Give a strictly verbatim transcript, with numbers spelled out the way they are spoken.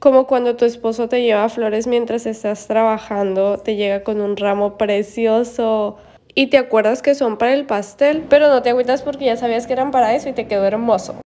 Como cuando tu esposo te lleva flores mientras estás trabajando, te llega con un ramo precioso y te acuerdas que son para el pastel, pero no te agüitas porque ya sabías que eran para eso y te quedó hermoso.